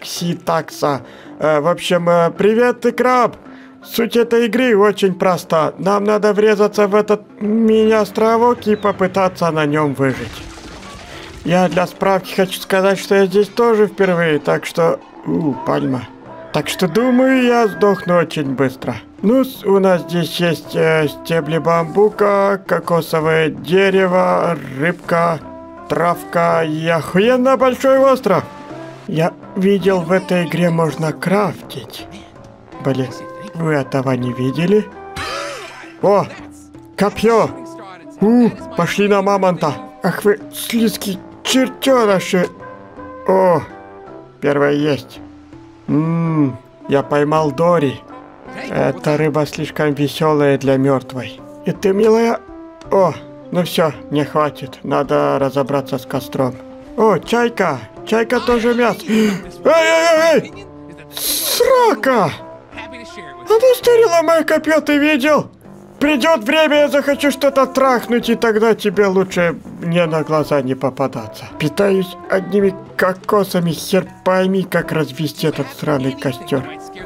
такси, такса. В общем, привет, ты краб. Суть этой игры очень проста. Нам надо врезаться в этот мини-островок и попытаться на нем выжить. Я для справки хочу сказать, что я здесь тоже впервые, так что... пальма. Так что думаю, я сдохну очень быстро. Ну, у нас здесь есть стебли бамбука, кокосовое дерево, рыбка, травка и охуенно большой остров. Я видел, в этой игре можно крафтить. Блин, вы этого не видели? О, копье! Пошли на мамонта. Ах вы, слизкие чертеныши. О, первое есть. Я поймал Дори. Эта рыба слишком веселая для мертвой. И ты, милая... О, ну все, не хватит. Надо разобраться с костром. О, чайка! Чайка тоже мясо. Эй! Срака! Она стырила мое копье, ты видел? Придет время, я захочу что-то трахнуть, и тогда тебе лучше мне на глаза не попадаться. Питаюсь одними кокосами, хер пойми, как развести этот сраный костер.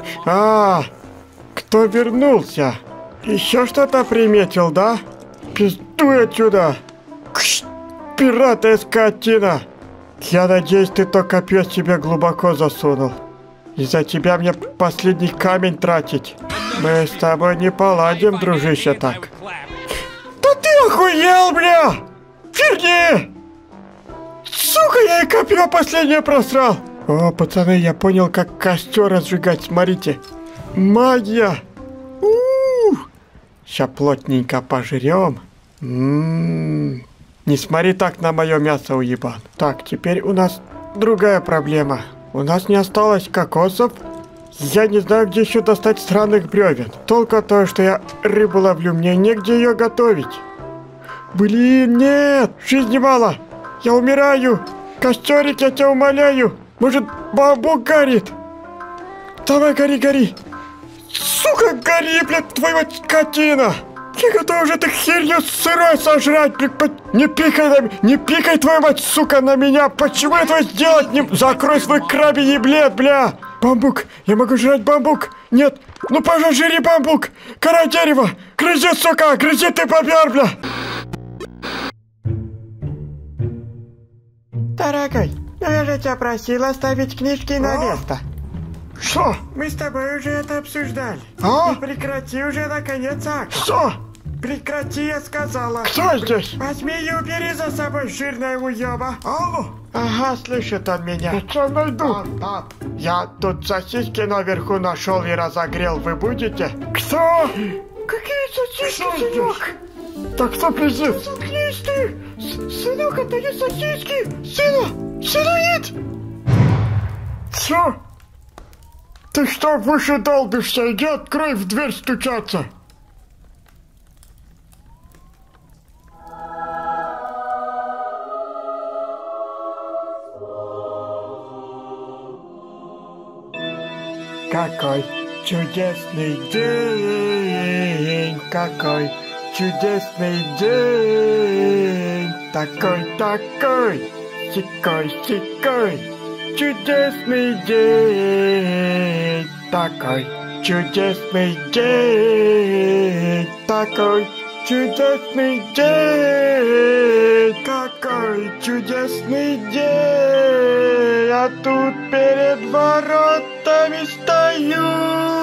Кто вернулся? Еще что-то приметил, да? Пиздуй отсюда! Кш, пираты, скотина! Я надеюсь, ты то копье себе глубоко засунул. Из-за тебя мне последний камень тратить. Мы с тобой не поладим, дружище, так. Да ты охуел, бля! Верни! Сука, я и копье последнее просрал! О, пацаны, я понял, как костер разжигать, смотрите. Магия! Ща плотненько пожрем. Не смотри так на мое мясо, уебан. Так, теперь у нас другая проблема. У нас не осталось кокосов. Я не знаю, где еще достать странных бревен. Только то, что я рыбу ловлю, мне негде ее готовить. Блин, нет, жизни мало. Я умираю. Костерик, я тебя умоляю. Может, бамбук горит? Давай, гори. Сука, гори, блядь, твою мать, скотина. Я готов уже эту херню сырой сожрать, блядь. Не пикай, твою мать, сука, на меня. Почему этого сделать не... Закрой свой крабий еблет, бля. Бамбук, я могу жрать бамбук. Нет, ну пожалуй, жри бамбук. Кора дерева, грызи, сука, грызи ты, попер, бля. Дорогой, я же тебя просил оставить книжки на место. Что? Мы с тобой уже это обсуждали. И прекрати уже, наконец, акт. Что? Прекрати, я сказала. Кто здесь? Возьми и убери за собой, жирная уеба. Алло. Ага, слышит он меня. Я что найду? Я тут сосиски наверху нашел и разогрел. Вы будете? Кто? Какие сосиски, сынок? Так кто пиздец? Заткнись ты! Сынок, это не сосиски! Сыноид! Что? Ты что, в уши долбишься? Иди открой, в дверь стучаться! Какой чудесный день! Какой чудесный день! Такой, сикой! Чудесный день, такой чудесный день, такой чудесный день, какой чудесный день, а тут перед воротами стою.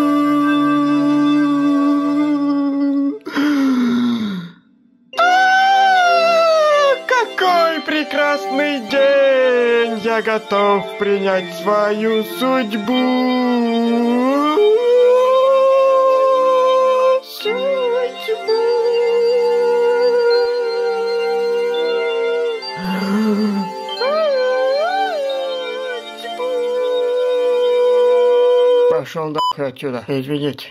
Какой прекрасный день! Я готов принять свою судьбу. Пошел нахуй отсюда. Извините.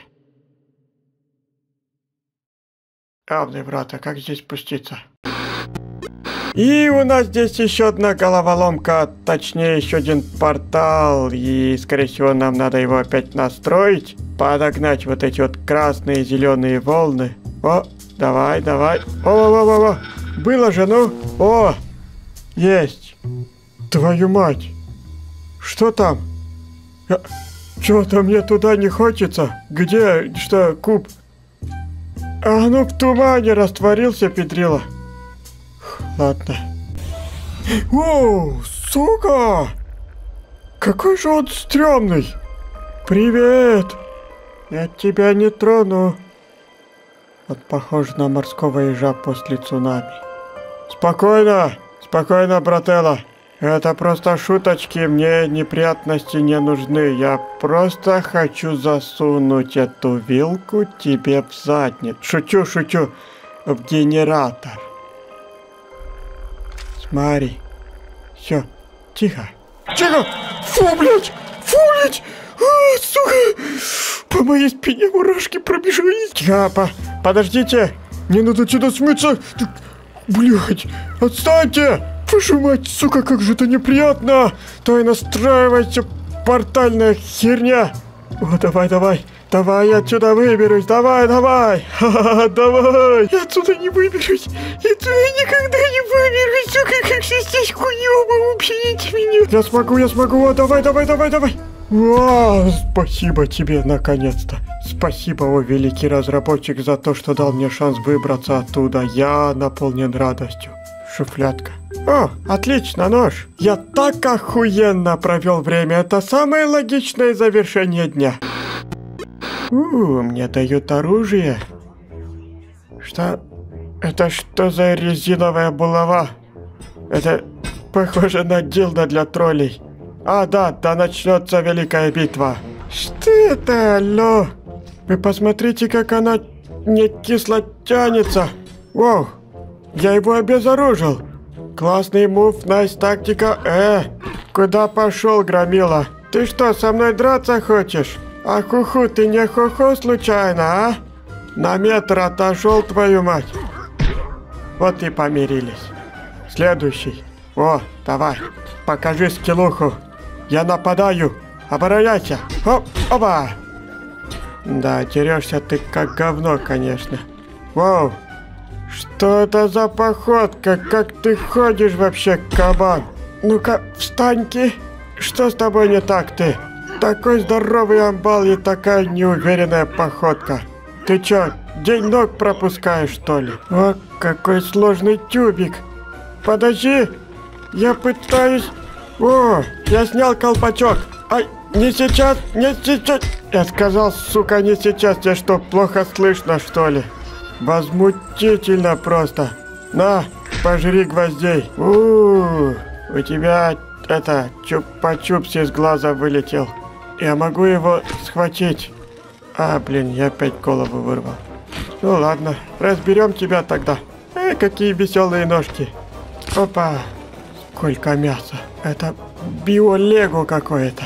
Равный брат, а как здесь спуститься? И у нас здесь еще одна головоломка, точнее еще один портал, и скорее всего нам надо его опять настроить, подогнать вот эти вот красные и зеленые волны. О, давай, о, было же, ну, о, есть, твою мать, что там, Чё-то мне туда не хочется. Где, что, куб? А ну в тумане растворился, Петрила. Ладно. О, сука! Какой же он стрёмный! Привет! Я тебя не трону. Вот похож на морского ежа после цунами. Спокойно, спокойно, брателло. Это просто шуточки, мне неприятности не нужны. Я просто хочу засунуть эту вилку тебе в задницу. Шучу, шучу. В генератор. Смотри. Все, тихо. Тихо! Фу, блядь! Фу, блядь! А, сука! По моей спине мурашки пробежали. Тихо, подождите! Мне надо сюда смыться! Блядь! Отстаньте! Вашу мать, сука, как же это неприятно! Давай настраивайся, портальная херня! О, давай, давай! Давай, я отсюда выберусь! Давай, давай! Ха-ха-ха, давай! Я отсюда не выберусь! Я отсюда никогда не выберусь! Сука, как же здесь хуёво! Убейте меня! Я смогу! О, давай, давай, давай, давай! Вау, спасибо тебе, наконец-то! Спасибо, о великий разработчик, за то, что дал мне шанс выбраться оттуда. Я наполнен радостью. Шуфлятка. О, отлично, нож. Я так охуенно провел время. Это самое логичное завершение дня. Мне дают оружие. Что? Это что за резиновая булава? Это похоже на дилдо для троллей. А, да начнется великая битва. Что это, алло? Вы посмотрите, как она не кисло тянется. Воу, я его обезоружил. Классный мув, найс тактика. Куда пошел, громила? Ты что, со мной драться хочешь? А хуху, ты не хуху случайно, а? На метр отошел, твою мать. Вот и помирились. Следующий. О, давай, покажи скиллуху. Я нападаю. Обороняйся. Оп, оба. Да, дерешься ты как говно, конечно. Вау. Что это за походка? Как ты ходишь вообще, кабан? Ну-ка, встань-ки. Что с тобой не так, ты? Такой здоровый амбал и такая неуверенная походка. Ты чё, день ног пропускаешь, что ли? О, какой сложный тюбик. Подожди. Я пытаюсь... О, я снял колпачок. Ай, не сейчас, не сейчас. Я сказал, сука, не сейчас. Тебе что, плохо слышно, что ли? Возмутительно просто. На, пожри гвоздей. У тебя это чупа-чупс из глаза вылетел. Я могу его схватить. А, блин, я опять голову вырвал. Ну ладно, разберем тебя тогда. Какие веселые ножки. Опа, сколько мяса. Это биолего какое-то.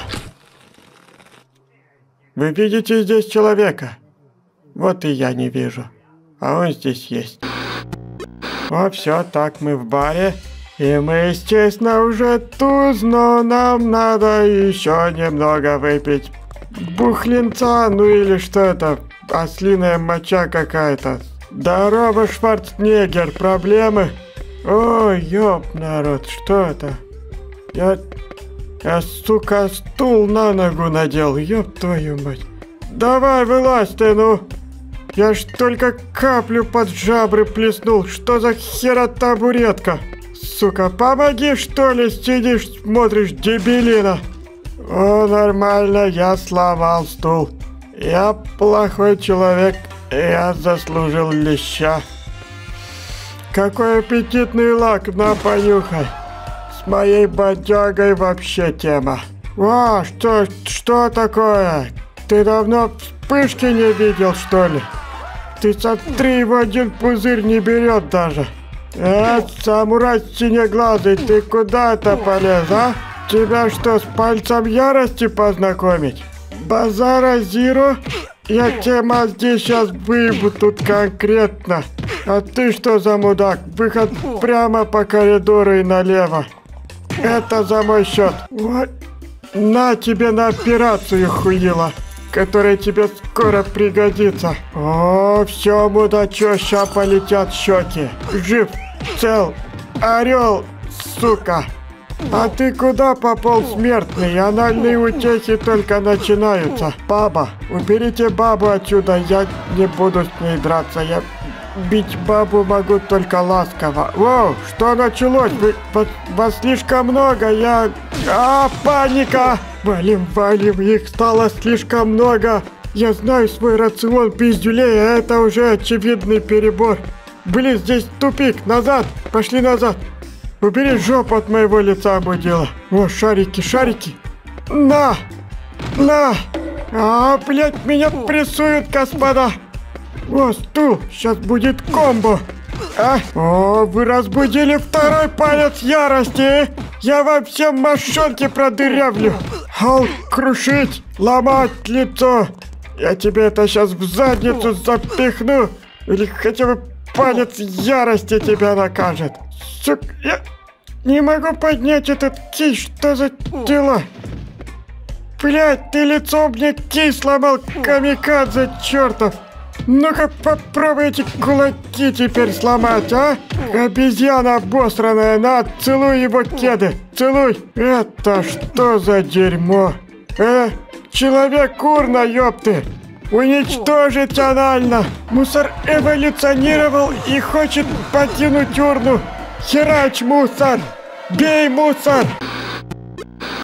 Вы видите здесь человека? Вот и я не вижу. А он здесь есть. О, все, так, мы в баре. И мы, естественно, уже туз, но нам надо еще немного выпить бухлинца, ну или что это, ослиная моча какая-то. Здорово, Шварценеггер, проблемы? Ой, ёб, народ, что это? Я, сука, стул на ногу надел, ёб твою мать. Давай, вылазь ты, ну. Я ж только каплю под жабры плеснул. Что за хера табуретка? Сука, помоги, что ли, сидишь, смотришь, дебилина. О, нормально, я сломал стул. Я плохой человек, я заслужил леща. Какой аппетитный лак, на, понюхай. С моей бодягой вообще тема. О, что такое? Ты давно вспышки не видел, что ли? Ты смотри, его один пузырь не берет даже. Самурай синеглазый, ты куда-то полез, а? Тебя что, с пальцем ярости познакомить? Базара Зиро? Я тебе мозги сейчас выебу тут конкретно. А ты что за мудак? Выход прямо по коридору и налево. Это за мой счет. Вот. На тебе на операцию, хуила, которая тебе скоро пригодится. О, все, мудачо, ща полетят щеки. Жив, цел, орел, сука. А ты куда попал, смертный? Анальные утехи только начинаются. Баба, уберите бабу отсюда, я не буду с ней драться. Я бить бабу могу только ласково. Воу, что началось? Вас слишком много, паника! Валим, их стало слишком много. Я знаю свой рацион пиздюлей, а это уже очевидный перебор. Блин, здесь тупик, назад, пошли назад. Убери жопу от моего лица, мудила. О, шарики. На! Блять, меня прессуют, господа. О, стул, сейчас будет комбо. О, вы разбудили второй палец ярости. Я вам всем мошонки продырявлю. Халк крушить, ломать лицо. Я тебе это сейчас в задницу запихну. Или хотя бы палец ярости тебя накажет. Сука, я не могу поднять этот кий. Что за дела? Блять, ты лицо мне кий сломал, камикадзе чертов. Ну-ка попробуй эти кулаки теперь сломать, а? Обезьяна обосранная, на, целуй его кеды, целуй. Это что за дерьмо? Человек-урна, ёпты. Уничтожить анально. Мусор эволюционировал и хочет покинуть урну. Херач, мусор! Бей, мусор!